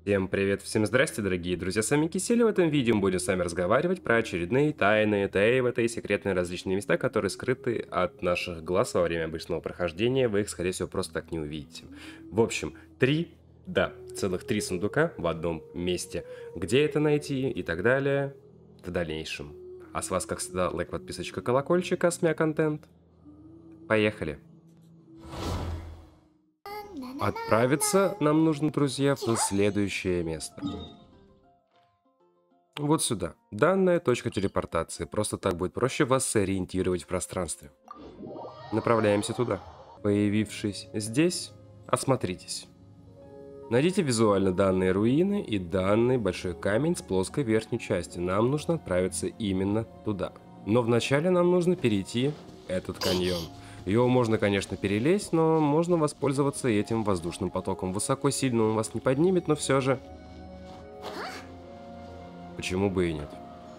Всем привет, всем здрасте, дорогие друзья, с вами Кисель, и в этом видео мы будем с вами разговаривать про очередные тайные тейвы, и секретные различные места, которые скрыты от наших глаз во время обычного прохождения, вы их, скорее всего, просто так не увидите. В общем, целых три сундука в одном месте. Где это найти и так далее в дальнейшем. А с вас, как всегда, лайк, подписочка, колокольчик, АСМЯ контент. Поехали! Отправиться нам нужно, друзья, в следующее место. Вот сюда. Данная точка телепортации. Просто так будет проще вас сориентировать в пространстве. Направляемся туда. Появившись здесь, осмотритесь. Найдите визуально данные руины и данный большой камень с плоской верхней части. Нам нужно отправиться именно туда. Но вначале нам нужно перейти этот каньон. Его можно, конечно, перелезть, но можно воспользоваться этим воздушным потоком. Высоко сильно он вас не поднимет, но все же... Почему бы и нет?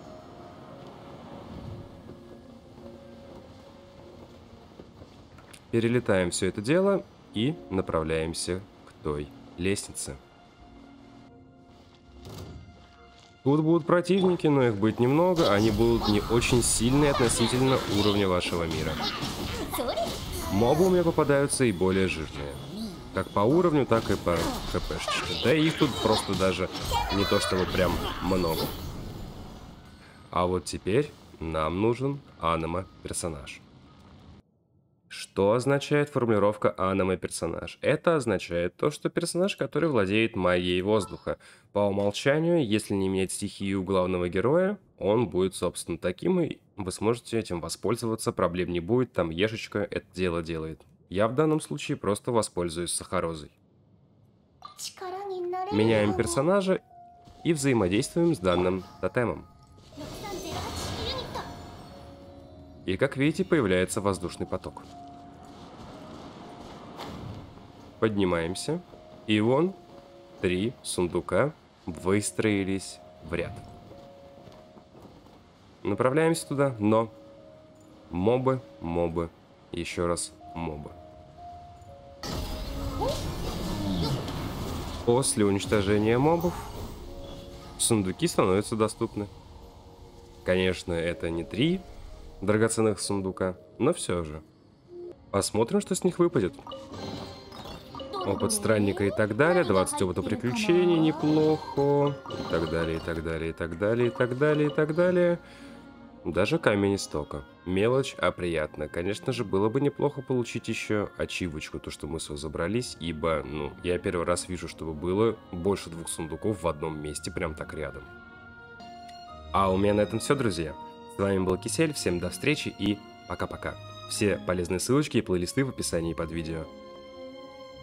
Перелетаем все это дело и направляемся к той лестнице. Тут будут противники, но их будет немного, они будут не очень сильные относительно уровня вашего мира. Мобы у меня попадаются и более жирные. Как по уровню, так и по хпшечке. Да и их тут просто даже не то чтобы прям много. А вот теперь нам нужен аниме-персонаж. Что означает формулировка аниме-персонаж? Это означает то, что персонаж, который владеет магией воздуха. По умолчанию, если не менять стихию главного героя, он будет, собственно, таким, и вы сможете этим воспользоваться, проблем не будет, там Ешечка это дело делает. Я в данном случае просто воспользуюсь Сахарозой. Меняем персонажа и взаимодействуем с данным тотемом. И, как видите, появляется воздушный поток. Поднимаемся. И вон 3 сундука выстроились в ряд. Направляемся туда, но мобы, еще раз мобы. После уничтожения мобов сундуки становятся доступны. Конечно, это не 3 драгоценных сундука, но все же. Посмотрим, что с них выпадет. Опыт странника и так далее, 20 опыта приключений, неплохо. И так далее, и так далее, и так далее, и так далее, и так далее. Даже камень истока. Мелочь, а приятно. Конечно же, было бы неплохо получить еще ачивочку, то, что мы все забрались, ибо, я первый раз вижу, чтобы было больше 2 сундуков в одном месте, прям так рядом. А у меня на этом все, друзья. С вами был Кисель, всем до встречи и пока-пока. Все полезные ссылочки и плейлисты в описании под видео.